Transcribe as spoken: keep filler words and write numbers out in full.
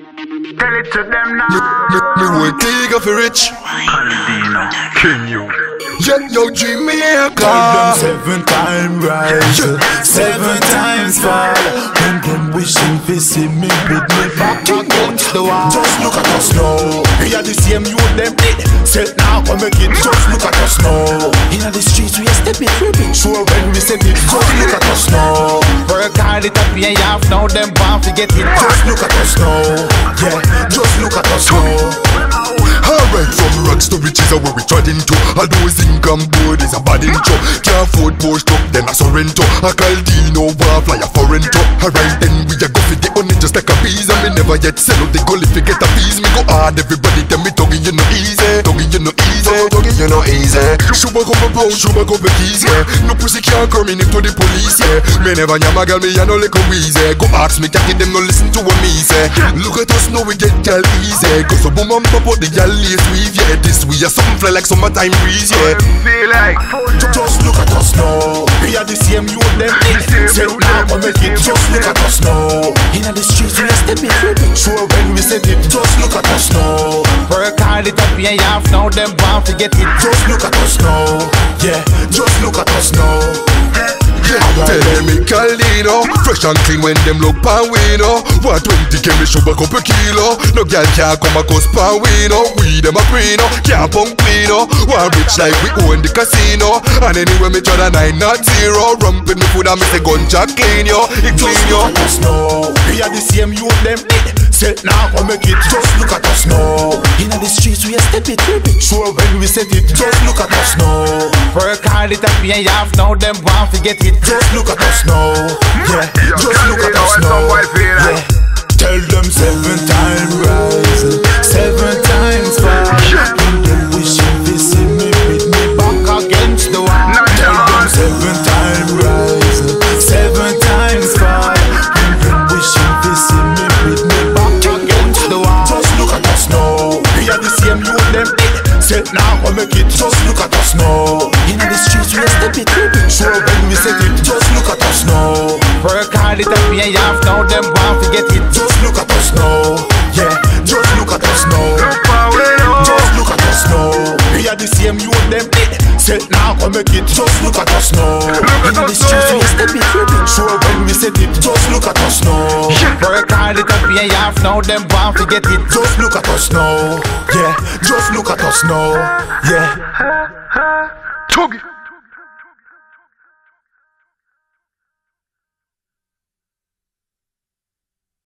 Tell it to them now. Me, me, me want take off a rich Caldinho, King you. Yeah, yo, dream me a Call car. them seven times rise, seven times fall. When them wishing to see me with me back against the wall. Just look at us now. We are the same you them did. Set now, come make it. Just look at us now. In the streets we are stepping tripping. Sure when we set it. Just look at us now. Work hard it up and half now them bound to get it. Just look at us now. Yeah, just look at us now. Alright, from rocks to riches are where we treading to. All those income board is a bad intro. Can't afford Porsche truck, then a Sorrento. A Caldinho, war fly a foreign truck. Alright then we a go for the money just like a bees. And me never yet sell out the goal if you get a piece. Me go hard, everybody tell me Tuggy you no easy. Tuggy you no easy, Tuggy you no easy. Shuba come a pound, Shuba come a keys, yeah. No pussy can't come in into the police, yeah. Me never nyam a girl, me a no like a wheezy. Go ask me, catty them no listen to what me say. Look at us now, we get gal easy. Cause a boom and pop out the gal lace weave, yeah. This we are something fly like summertime breeze, yeah. Feel like Just look at us now. We are the same you them did. Set now, come make it. Just look at us now. In the streets we are stepping tripping. Sure when we set it. Just look at us now. Work hard it up and half now them bound to get it. Just look at us now. Yeah, just look at us now. Tell them me Caldinho, fresh and clean when them look pan we know. one twenty K me should back up a kilo. No girl can't come a cause pan we know. We them a pre no, can't punk me no. One rich like we own the casino. And anyway me try the nine not zero. Rump in me food and me say gunja clean yo, it clean yo. Just look at us now. We are the same you them did. Set now come make it. Just look at us now. In the streets we are stepping tripping. Sure when we set it. Just look at us now. Work hard it up and half now them want to get it. Just look at us now. Yeah, just look at us now. Yeah. Tell them seven times rise, seven times fall. When they wishing to see me with me back against the wall. Tell them seven times rise, seven times fall. When they wishing to see me with me back against the wall. Just look at us now. We are the same you them did. Set now, come make it. Just look at us now. In the streets we are stepping tripping. Sure when we set it. Just look at us now. Work hard it up and half now them want to get it. Just look at us now. Yeah, just look at us now. Just look at us now. We are the same you them did. Set now, come make it. Just look at us now. In the streets we are stepping tripping. Sure when we set it. Just look at us now. Work hard it up and half now them want to get it. Just look at us now. Yeah, just look at us now. Yeah. Tuggy.